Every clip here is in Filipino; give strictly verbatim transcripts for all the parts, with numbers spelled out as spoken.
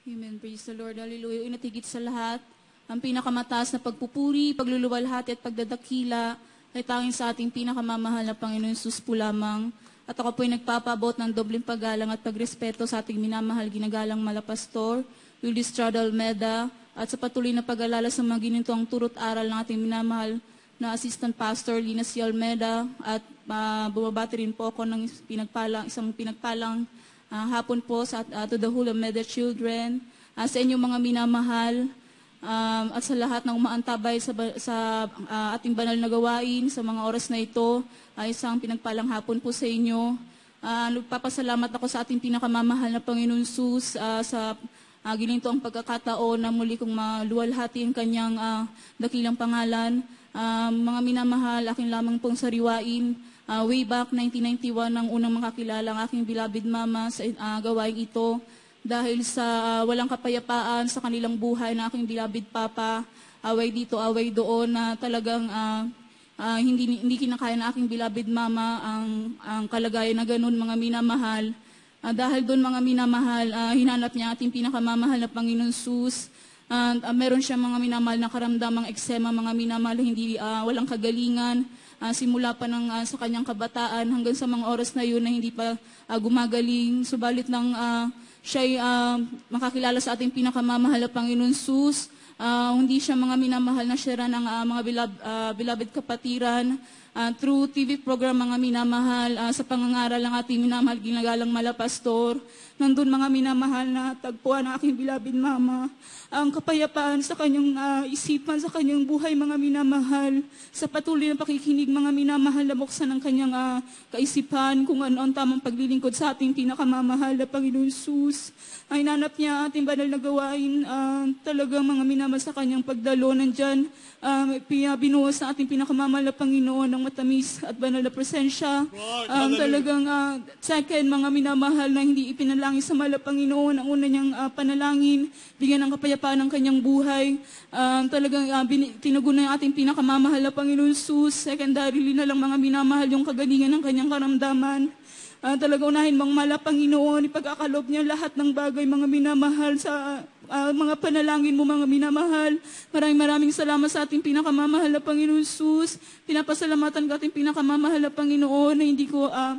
Amen. Praise the Lord. Hallelujah. Inatigit sa lahat, ang pinakamataas na pagpupuri, pagluluwalhati at pagdadakila ay tanging sa ating pinakamamahal na Panginoon Jesus po lamang. At ako po ay nagpapabot ng dobleng paggalang at pagrespeto sa ating minamahal ginagalang Malapastor, Willie Estrada Almeda, at sa patuloy na pag-alala sa mga ginintong turot aral ng ating minamahal na Assistant Pastor Lina C. Almeda. At uh, bumabati rin po ako ng pinagpalang, isang pinagpalang uh, hapon po sa, uh, to the whole Almeda children, uh, sa inyong mga minamahal, um, at sa lahat ng umaantabay sa, sa uh, ating banal na gawain sa mga oras na ito. Ay isang pinagpalang hapon po sa inyo. Uh, nagpapasalamat ako sa ating pinakamamahal na Panginoon Jesus uh, sa uh, gininto ang pagkakataon na muli kong maluwalhati ang kanyang uh, dakilang pangalan. Uh, mga minamahal, aking lamang pong sariwain. Uh, way back nineteen ninety-one nang unang makakilala ang aking beloved mama sa uh, gawain ito. Dahil sa uh, walang kapayapaan sa kanilang buhay na aking beloved papa, away dito, away doon, na talagang uh, Uh, hindi hindi kinakaya na aking beloved mama ang ang kalagayan na ganun, mga minamahal. Uh, dahil doon, mga minamahal, uh, hinanap niya ating pinakamamahal na Panginoon Jesus. Uh, uh, meron siya mga minamahal na karamdamang eksema, mga minamahal hindi uh, walang kagalingan. Uh, simula pa ng uh, sa kanyang kabataan hanggang sa mga oras na yun na hindi pa uh, gumagaling. Subalit nang uh, siya uh, makakilala sa ating pinakamamahal na Panginoon Jesus, Uh, hindi siya mga minamahal na share ng uh, mga bilab, uh, beloved kapatiran. Uh, through T V program, mga minamahal, uh, sa pangangaral ng ating minamahal ginagalang Malapastor, nandun, mga minamahal, na tagpuan ng aking beloved mama ang kapayapaan sa kanyang uh, isipan, sa kanyang buhay, mga minamahal, sa patuloy na pakikinig, mga minamahal, na buksan ng kanyang uh, kaisipan kung ano ang tamang paglilingkod sa ating pinakamamahal na Panginoon Jesus. Ay nanap niya ating banal na gawain, uh, talagang mga minamahal sa kanyang pagdalo. Nandyan, uh, binuhos na ating pinakamamahal na Panginoon ng matamis at banal na presensya. Um, talagang uh, second, mga minamahal, na hindi ipinalangin sa mahal na Panginoon ang una niyang uh, panalangin, bigyan ng kapayapaan ng kanyang buhay. Um, talagang uh, tinugunan ng ating pinakamamahal na Panginoon Jesus. Secondarily na lang, mga minamahal, yung kagalingan ng kanyang karamdaman. Uh, talaga unahin mong mala, Panginoon, ipagkakalob niya lahat ng bagay, mga minamahal, sa uh, mga panalangin mo, mga minamahal. Maraming maraming salamat sa ating pinakamamahal na Panginoon Jesus. Pinapasalamatan ka ating pinakamamahal na Panginoon, na hindi ko uh,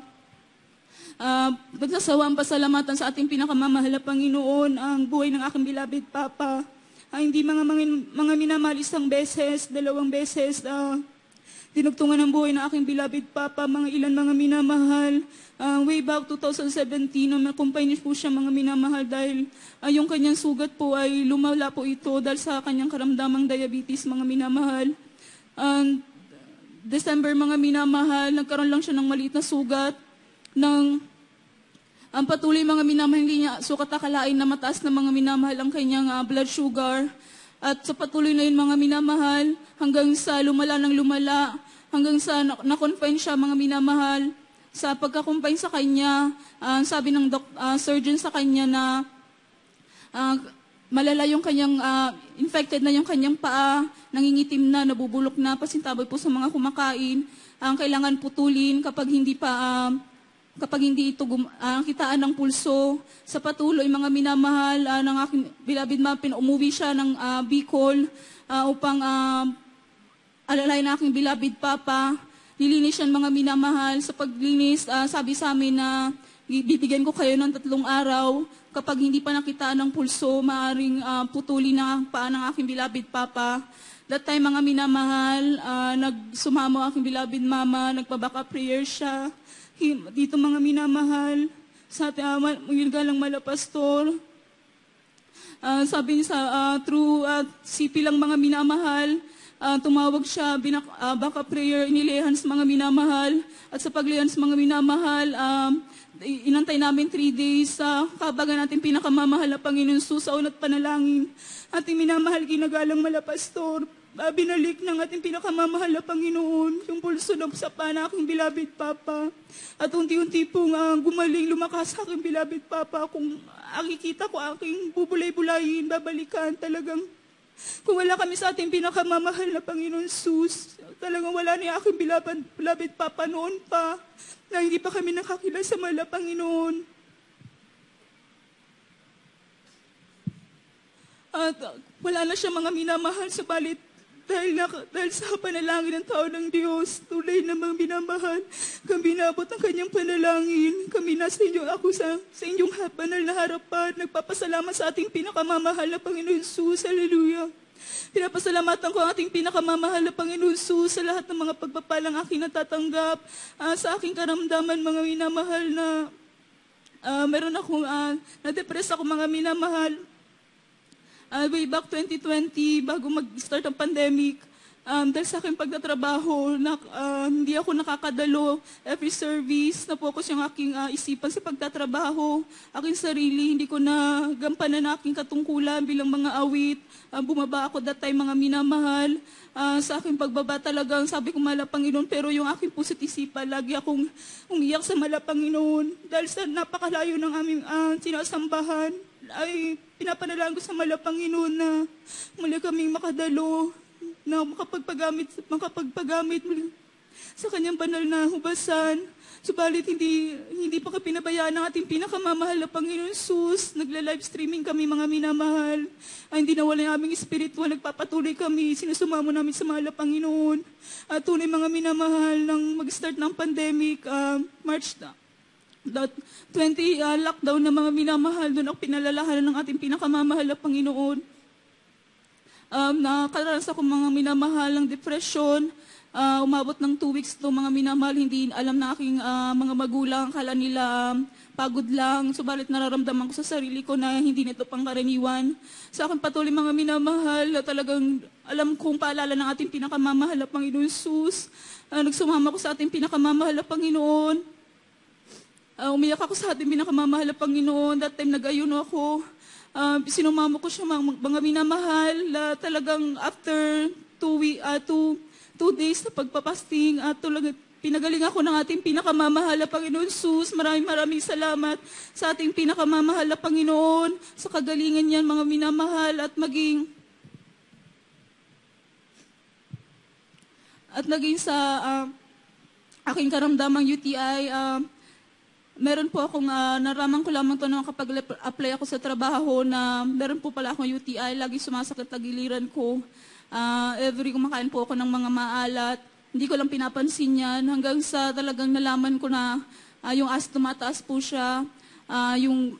uh, magsasawa ang pasalamatan sa ating pinakamamahal na Panginoon, ang buhay ng aking beloved Papa. Uh, hindi mga, mga, mga minamahal, isang beses, dalawang beses, uh, dinugtungan ng buhay ng aking beloved Papa, mga ilan, mga minamahal. Uh, way back twenty seventeen, na makumpay niyo po siya, mga minamahal, dahil uh, yung kanyang sugat po ay lumala po ito dahil sa kanyang karamdamang diabetes, mga minamahal. Uh, December, mga minamahal, nagkaroon lang siya ng maliit na sugat. Ng, ang patuloy, mga minamahal, hindi niya sukat akalain na mataas na, mga minamahal, ang kanyang uh, blood sugar. At sa patuloy na yun, mga minamahal, hanggang sa lumala ng lumala, hanggang sa na-confine siya, mga minamahal. Sa pagkakumpine sa kanya, uh, sabi ng doc, uh, surgeon sa kanya na uh, malala yung kanyang, uh, infected na yung kanyang paa, nangingitim na, nabubulok na, pasintaboy po sa mga kumakain. Ang uh, kailangan putulin kapag hindi pa, uh, kapag hindi ito gum- uh, kitaan ng pulso. Sa patuloy, mga minamahal, uh, ng aking beloved mama, umuwi siya ng uh, Bicol uh, upang uh, alalay na aking beloved Papa. Nilinis siya, mga minamahal. Sa paglinis, uh, sabi sa amin na bibigyan ko kayo ng tatlong araw. Kapag hindi pa nakitaan ng pulso, maaaring uh, putulin na ang paa ng aking beloved Papa. That time, mga minamahal, uh, nagsumamo aking beloved mama, nagpabaka prayer siya. Dito, mga minamahal, sa ating uh, ginagalang Malapastor, uh, sabi niya sa uh, through uh, C P lang, mga minamahal, Uh, tumawag siya, binak, uh, baka prayer, inilehan sa mga minamahal. At sa paglihan sa mga minamahal, um, inantay namin three days sa uh, kabagan natin pinakamamahal na Panginoon Jesus, sa unat panalangin. Ating minamahal, ginagalang Malapastor, uh, binalik ng ating pinakamamahal na Panginoon yung pulso ng sa pa na aking beloved Papa. At unti-unti pong uh, gumaling, lumakas sa aking beloved Papa. Kung akikita ko aking bubulay-bulayin, babalikan, talagang kung wala kami sa ating pinakamamahal na Panginoon Jesus, talagang wala ni aking beloved, beloved Papa noon pa, na hindi pa kami nakakilala sa mahal na Panginoon. At uh, wala na siya mga minamahal, subalit dahil, na, dahil sa panalangin ng tao ng Diyos, tulay namang minamahal, kami nabot ang kanyang panalangin. Kami nasa inyo, ako sa, sa inyong banal na harapan, nagpapasalamat sa ating pinakamamahal na Panginoon Jesus. Hallelujah. Pinapasalamatan ko ang ating pinakamamahal na Panginoon Jesus sa lahat ng mga pagpapalang aking natatanggap, uh, sa aking karamdaman, mga minamahal na uh, meron akong uh, na-depress ako, mga minamahal. Uh, way back twenty twenty, bago mag-start ang pandemic, um, dahil sa aking pagtatrabaho, na, uh, hindi ako nakakadalo every service, na-focus yung aking uh, isipan sa pagtatrabaho, aking sarili, hindi ko na gampanan na aking katungkulan bilang mga awit. Uh, bumaba ako that time, mga minamahal. Uh, sa aking pagbaba talagang sabi ko, mahal Panginoon, pero yung aking puso't isipan, lagi akong umiyak sa mahal Panginoon dahil sa napakalayo ng aming uh, sinasambahan. Ay pinapanalangin ko sa mahal Panginoon na muli kaming makadalo, na makapagpagamit, makapagpagamit sa kanyang banal na hubasan. Subalit hindi, hindi pa ka pinabayaan ng ating pinakamamahal na Panginoon Jesus. Nagla-live streaming kami, mga minamahal. Ay, hindi nawala yung aming spiritual. Nagpapatuloy kami. Sinusumamo namin sa mahal na Panginoon. At tunay mga minamahal, nang mag-start ng pandemic, uh, March na. twenty uh, lockdown na mga minamahal, doon ako pinalalahanan ng ating pinakamamahal na Panginoon. Um, nakakaranas ako mga minamahal ng depression. Uh, umabot ng two weeks to mga minamahal, hindi alam na aking uh, mga magulang, kala nila um, pagod lang. Subalit nararamdaman ko sa sarili ko na hindi nito pangkaraniwan. Sa akin patuloy mga minamahal, na talagang alam kong paalala ng ating pinakamamahal na Panginoon Jesus. Uh, nagsumama ko sa ating pinakamamahal na Panginoon. Uh, umiyak ako sa ating pinakamamahal na Panginoon. That time nag-ayuno ako. Uh, sinumamo ko siya mga, mga minamahal. Uh, talagang after two, week, uh, two, two days na pagpapasting, at uh, talagang pinagaling ako ng ating pinakamamahal na Panginoon Jesus. Maraming maraming salamat sa ating pinakamamahal na Panginoon, sa kagalingan niyan mga minamahal, at maging at naging sa uh, aking karamdamang U T I, uh, meron po akong, uh, naraman ko lamang ito nung kapag apply ako sa trabaho na meron po pala akong U T I, lagi sumasakit ang giliran ko. Uh, every kumakain po ako ng mga maalat, hindi ko lang pinapansin yan, hanggang sa talagang nalaman ko na uh, yung as tumataas po siya, uh, yung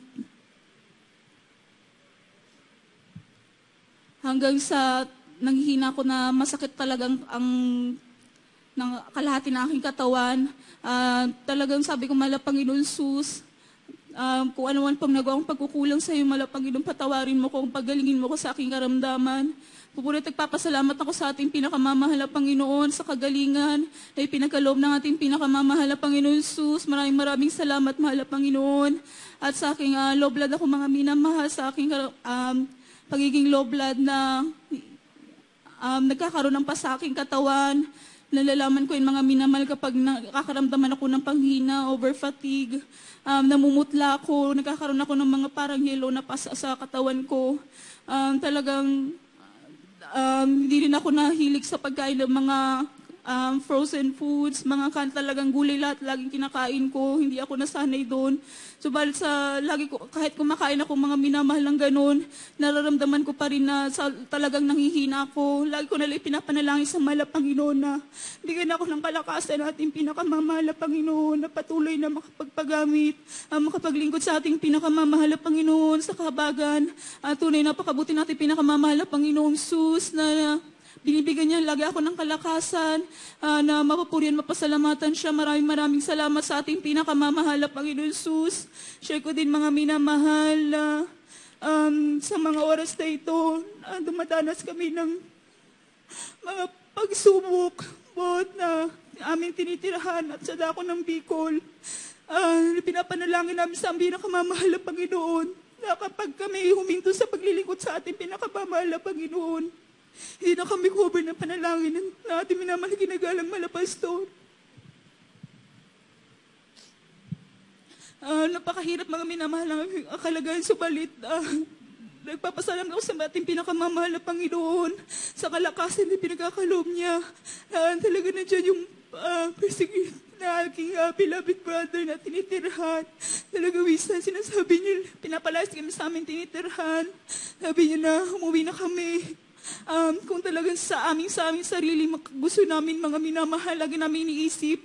hanggang sa nanghihina ko na masakit talagang ang ng kalahati ng aking katawan. Uh, talagang sabi ko, mahal Panginoon Jesus, uh, kung ano man pang nagawang pagkukulang sa iyo, mahal Panginoon, patawarin mo ko, pagalingin mo ko sa aking karamdaman. Pupulit nagpapasalamat ako sa ating pinakamamahal na Panginoon, sa kagalingan na ipinagkaloob ng ating pinakamamahal na Panginoon Jesus. Maraming maraming salamat, mahal Panginoon. At sa aking uh, low blood ako mga minamahal, sa aking um, pagiging low blood na um, nagkakaroon ng pa sa aking katawan. Nalalaman ko yung mga minamahal kapag nakakaramdaman ako ng panghina, over fatigue, um, namumutla ako, nagkakaroon ako ng mga parang yellow na pasa sa katawan ko. Um, talagang um, hindi rin ako nahilig sa pagkain ng mga um, frozen foods, mga kan talagang gulay lahat, laging kinakain ko, hindi ako nasanay doon. Subalit sa lagi ko, kahit kumakain ako mga minamahal ng ganun, nararamdaman ko pa rin na sa, talagang nanghihina ako. Lagi ko nalang pinapanalangin sa mahal na Panginoon na bigyan ako ng kalakasan ating pinakamamahal na Panginoon, na patuloy na makapagpagamit, uh, makapaglingkod sa ating pinakamamahal na Panginoon sa kahabagan. Uh, tunay na pakabuti natin pinakamamahal na Panginoong Jesus, na binibigyan niya lagi ako ng kalakasan, uh, na mapupurihan, mapasalamatan siya. Maraming maraming salamat sa ating pinakamamahal na Panginoon Jesus. Share ko din mga minamahal, uh, um, sa mga oras na ito, uh, dumadanas kami ng mga pagsubok, bot na aming tinitirahan at sa dako ng Bicol. Uh, pinapanalangin namin sa aming pinakamamahal na Panginoon, na kapag kami huminto sa paglilingkod sa ating pinakamamahal na Panginoon, hindi na kami cover ng panalangin na ating minamahal ginagalang malapastor. Uh, napakahirap mga minamahal ang kalagayan, subalit uh, nagpapasalam ako sa ating pinakamamahal na Panginoon sa kalakasan na pinagkakaloob niya. Uh, talaga nandiyan yung uh, persecute na aking uh, beloved brother na tinitirhan. Talaga minsan sinasabi niya, pinapalayas kami sa amin tinitirhan. Sabi niya na umuwi na kami. Um, kung talagang sa aming sa aming sarili, gusto namin mga minamahal, lagi namin iniisip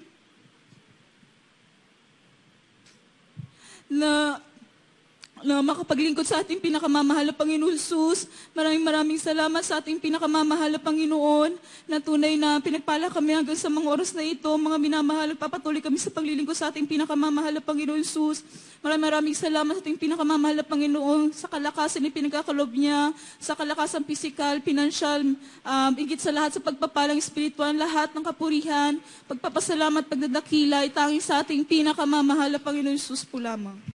na na makapaglingkod sa ating pinakamamahal na Panginoon Jesus. Maraming maraming salamat sa ating pinakamamahal na Panginoon na tunay na pinagpala kami hanggang sa mga oras na ito. Mga minamahal, papatuloy kami sa paglilingkod sa ating pinakamamahal na Panginoon Jesus. Maraming maraming salamat sa ating pinakamamahal na Panginoon sa kalakasan ni pinagkakalob niya, sa kalakasan pisikal, pinansyal, um, higit sa lahat sa pagpapalang espiritual, lahat ng kapurihan, pagpapasalamat, pagdadakila, itangin sa ating pinakamamahal na Panginoon Jesus po lamang.